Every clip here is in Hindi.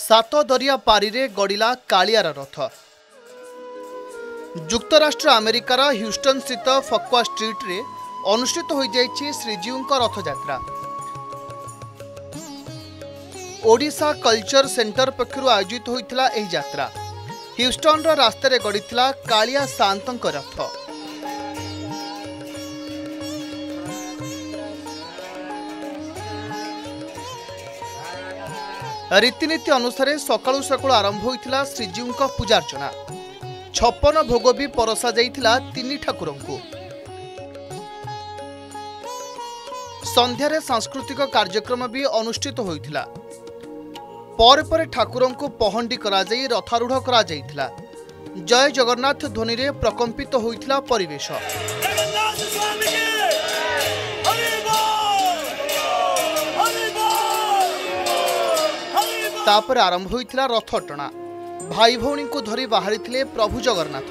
सात दरिया पारी रे गड़िला कालियार रथ। जुक्तराष्ट्र अमेरिकार ह्यूस्टन स्थित फक्वा स्ट्रीट रे अनुष्ठित हो जाइछि श्रीजीव रथ यात्रा। ओडिशा कल्चर सेंटर पक्षरु आयोजित होइथिला एही यात्रा। ह्यूस्टन रो रास्ता रे गड़िथिला कालिया सांतंक रथ। रीतिनीति अनुसार सकाळु सकाळु आरंभ होइथिला श्रीजीव पूजार्चना। 56 भोग भी परसा जाइथिला तीन ठाकुरंकु। संध्यारे सांस्कृतिक कार्यक्रम भी अनुष्ठित होइथिला। पर पर ठाकुरंकु पहंडी करा जाई रथारूढ़ करा जाइथिला। जय जगन्नाथ ध्वनि रे प्रकंपित होइथिला परिवेश। तापर आरंभ होइथिला रथ टणा। भाई भौणी को धरी बाहरी थिले प्रभु जगन्नाथ।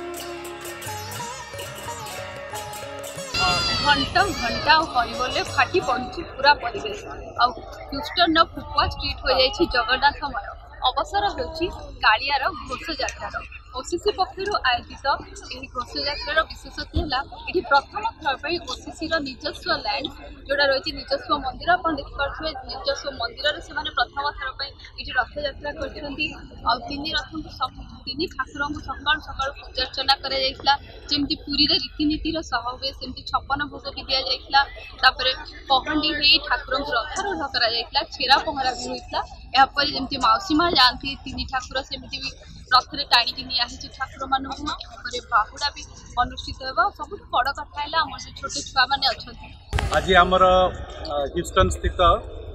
घंटा घंटा कहले फाटी पड़ुछि पूरा परिवेश। ह्यूस्टन फुक्वा स्ट्रीट हो जाइछि जगन्नाथमय। अवसर होछि कालियार घोष यात्रार। ओसीसी पक्षर आयोजित यह घोष यात्रार विशेषत्व है ये प्रथम थर ओसीसी निजस्व लैंड जोड़ा रही निजस्व मंदिर आप देखिपे निजस्व मंदिर से प्रथम थर ये रथ यात्रा कर तीन रथ तीन ठाकुर सका सका पूजार्चना करमती पुरी रीतिनीतिर सह हुए सेमती 56 भोग भी दि जापर पहंडी हो ठाकुर रथारूढ़ कर छेरा पहरा भी होता। यापर जमी मौसी माँ जाती तीन ठाकुर सेमती भी रथ में टाणी निजी ठाकुर मानक बाहुड़ा भी अनुष्ठित होगा। सब बड़ कथा है आम जो छोटे छुआ मैंने अच्छा आज आमर ह्यूस्टन स्थित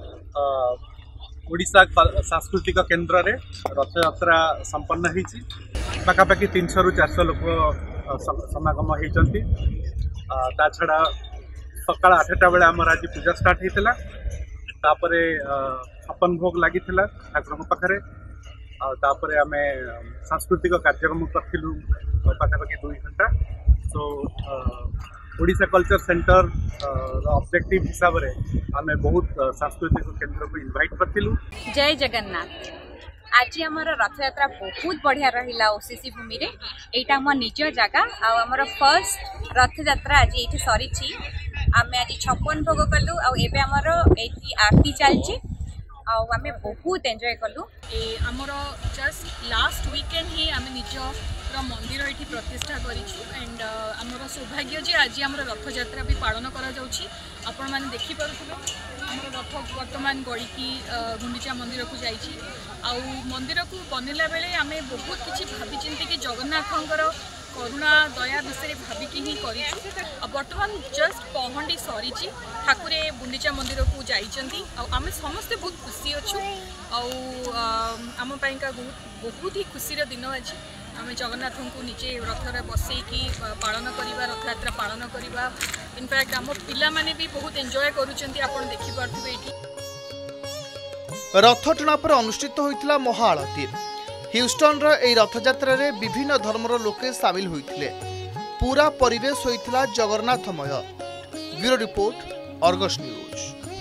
ओडिशा सांस्कृतिक केन्द्र रे रथ यात्रा संपन्न होती। पाखापाखि 300 रु 400 लोक समागम होती। छड़ा सका 8टा बेले आमर आज पूजा स्टार्ट होता। 56 भोग लगी ठाकुर पाखे। तापर आम सांस्कृतिक कार्यक्रम करूँ पाखापाखि 2 घंटा। So Odisha culture centre objective हिसाब से आम बहुत सांस्कृतिक केन्द्र को इनवाइट करूँ। जय जगन्नाथ। आज आमर रथ यात्रा बहुत बढ़िया रहा ओसीसी भूमि रे। एटा आम निज जगह आमर फर्स्ट रथ यात्रा आज ये सरी। आम आज 56 भोग कलु आमर ये आरती चलती आम बहुत एंजॉय कलु। आमर जस्ट लास्ट वीकेंड ही आम निज मंदिर ये प्रतिष्ठा करूँ। एंड आमर सौभाग्य जे आज आम रथ यात्रा भी पालन आपण मैंने देखिपुर आम रथ बर्तमान गड़िकी गुंडीचा मंदिर को जाइए। मंदिर को बनला बेले आम बहुत किसी भावी चिंती कि जगन्नाथंकर करुणा दया विषय भाविकी ही करूँ। बर्तमान जस्ट पहंडी सरी ठाकुरे गुंडीचा मंदिर को जाइछंती। आम समस्ते बहुत खुशी अच्छु। आम पाइका बहुत ही खुशी दिन आज आम जगन्नाथ को निजे रथरे बसैकी पालन करवा रथ यात्रा पालन करवा। इनफैक्ट आम पिला माने भी बहुत एंजॉय करूछंती आपण देखि पारथुबे एठी। रथ टणा पर अनुष्ठित होइतिला महाआरती। ह्यूस्टन रो रथ यात्रा रे विभिन्न धर्मर लोके सामिल होइथिले। पूरा परिवेश होइतिला जगन्नाथमय। Bureau report, Argus news.